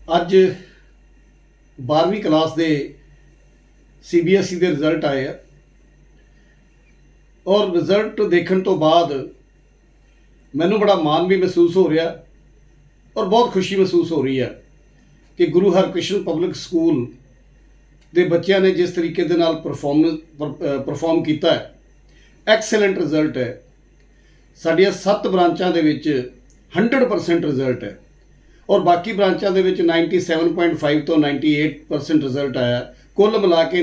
ਅੱਜ 12ਵੀਂ क्लास के CBSE के रिजल्ट आए हैं और रिजल्ट देखने तो बाद मैनू बड़ा माण भी महसूस हो रहा और बहुत खुशी महसूस हो रही है कि गुरु हरकृष्ण पब्लिक स्कूल के बच्चों ने जिस तरीके दे नाल परफॉर्म किया है, एक्सीलेंट रिजल्ट है। साडियां 7 ब्रांचों के 100% रिजल्ट है और बाकी ब्रांचों के 97.5 तो 98% रिजल्ट आया। कुल मिला के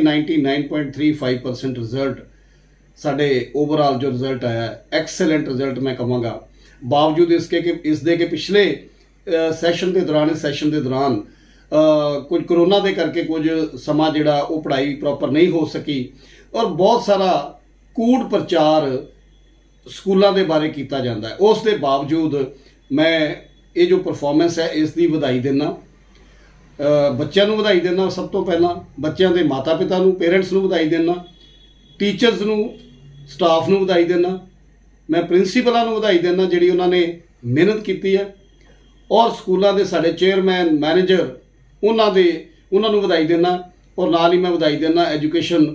99.35% रिजल्ट साडे ओवरऑल जो रिजल्ट आया एक्सीलेंट रिजल्ट मैं कहूँगा। बावजूद इसके कि पिछले सैशन के दौरान कुछ कोरोना के करके कुछ समा जिहड़ा वो पढ़ाई प्रॉपर नहीं हो सकी और बहुत सारा कूड़ प्रचार स्कूलों के बारे किया जाता है। उस दे बावजूद मैं ये जो परफॉर्मेंस है इसकी बधाई देना, बच्चों को बधाई देना। सब तो पहला बच्चों के माता पिता को, पेरेंट्स को बधाई देना, टीचर्स को, स्टाफ को बधाई देना। मैं प्रिंसीपलों को बधाई देना जिहड़ी उन्होंने मेहनत की है और स्कूलों के साढ़े चेयरमैन मैनेजर उन्होंने बधाई देना और नाल ही मैं बधाई देना एजुकेशन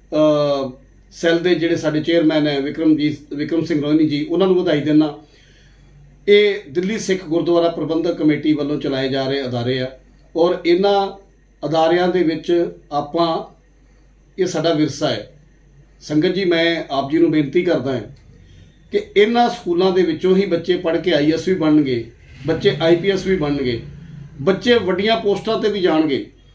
सैल के जिहड़े साढ़े चेयरमैन है विक्रम सिंह रोहिणी जी, उन्होंने बधाई देना। ये दिल्ली सिख गुरुद्वारा प्रबंधक कमेटी वालों चलाए जा रहे अदारे आ और इन्हां अदारियां दे विच आपां ये साडा विरसा है। संगत जी, मैं आप जी नूं बेनती करदा हां कि इन्हां स्कूलों के विचों ही बच्चे पढ़ के IAS भी बनणगे, बच्चे IPS भी बनणगे, बच्चे वड्डियां पोस्टां ते भी जाणगे।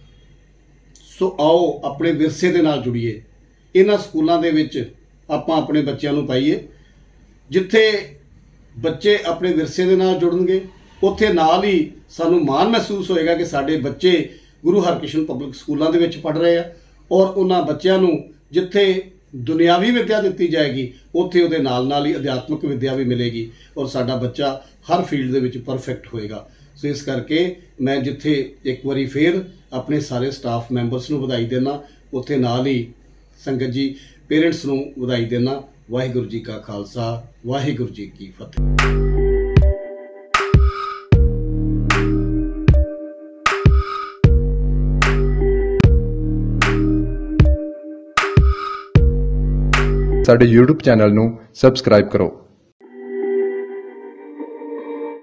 सो आओ अपने विरसे दे नाल जुड़िए, इन्हां स्कूलों के विच आपां अपने बच्चों नूं पाईए। जिथे बच्चे अपने विरसे दे नाल जुड़नगे उत्थे नाल ही सानूं माण महसूस होएगा कि साडे बच्चे गुरु हरकृष्ण पब्लिक स्कूलों के विच पढ़ रहे हैं और उन्हां बच्चों नूं जिथे दुनियावी विद्या दी जाएगी उत्थे उहदे नाल नाल ही अध्यात्मक विद्या भी मिलेगी और साडा बच्चा हर फील्ड दे विच परफेक्ट होएगा। सो इस करके मैं जिथे एक बारी फिर अपने सारे स्टाफ मैंबर्स नूं बधाई देना, उत्थे नाल ही संगत जी पेरेंट्स नूं बधाई देना। वाहिगुरू जी का खालसा, वाहिगुरू जी की फतेह। साडे YouTube चैनल नूं सबसक्राइब करो।